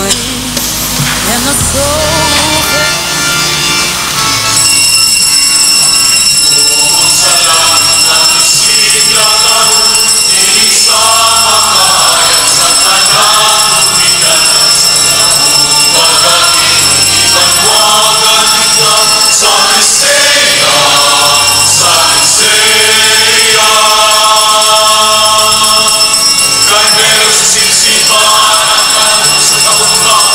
and the soul. Kay meron sa silsipan ang tanong sa taong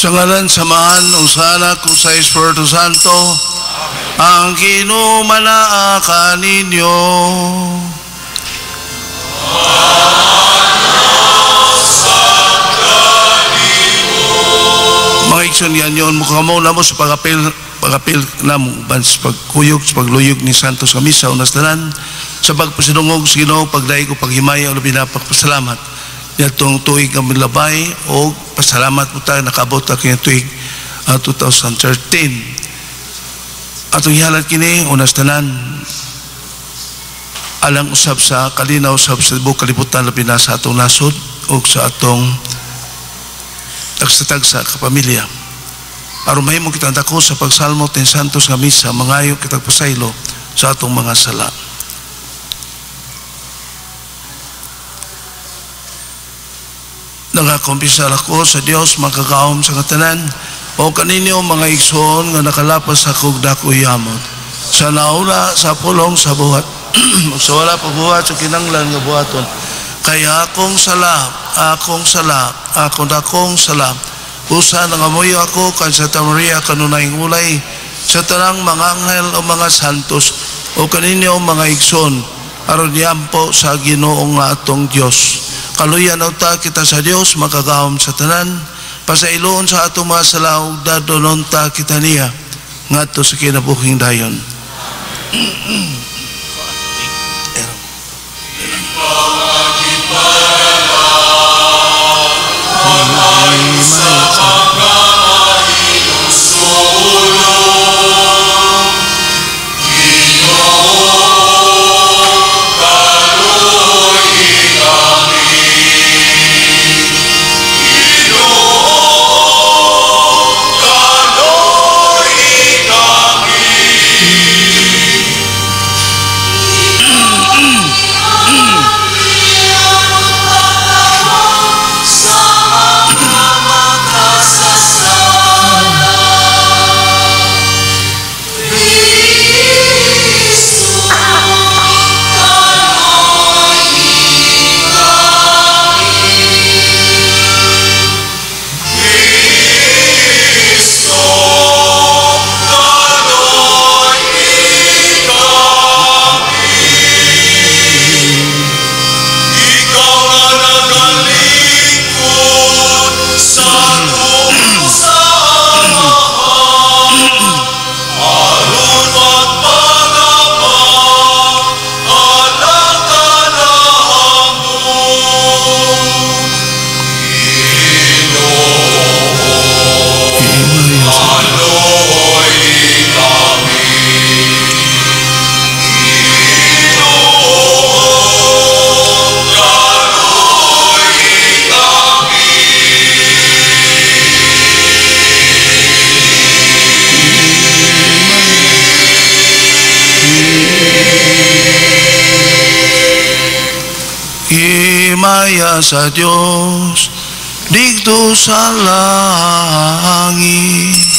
Sa ngalan samahan o sa Anak o sa Espiritu Santo, ang kinumanaa ninyo. Mga ikson yan yun, mukha mo na mo sa pagapil na mo, sa pagkuyog, sa pagluyog ni Santos kami sa unas tanan, sa pagpasinungog sa Ginoo, pagdaig o paghimaya o pinapagpasalamat. Itong tuig ang milabay o pasalamat mo tayo nakabot na kanyang tuig 2013. Atong ihalat kini unas tanan alang usab sa kalinaw usab sa buong kalibutan labi na sa atong nasod o sa atong tagsatag sa kapamilya. Aron mahimo kitang dako sa pagsalmo ten santos nga misa, mangayo kitang pasaylo sa atong mga sala. Nagakumpisar ako sa Dios makakaom sa katanan o kaninyo mga igsoon nga nakalapas sa kugdako yamot sa nauna sa pulong sa buhat sa wala pagbuhat sa kinanglan nga buhaton kaya akong dakong salap usa nangamoy ako kan Santa Maria kanunayng ulay sa tanang mga anghel o mga santos o kaninyo mga igsoon aron yampo sa Ginoo nga atong Dios. Kaluyan ta kita sa Dios makagahom sa tanan pasailoon sa atong mga sala ug dadonon ta kita niya ngadto sa kinabuhing dayon. Himaya sa Dios dito sa langit.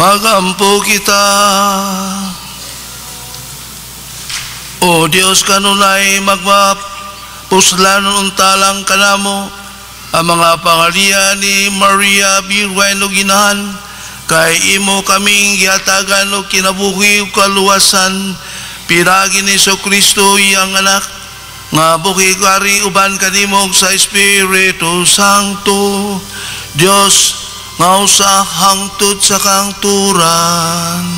Magampo kita. O Diyos kanunay magmapuslan untalang kanamo ang mga pangalian ni Maria Birwen o Ginahan, kay imo kaming gihatagan o kinabuhi o kaluwasan, piragi ni Kristo iyang anak, nga buhi kari uban kanimog sa Espiritu Santo, Diyos nga usa hangtod sa kangturan.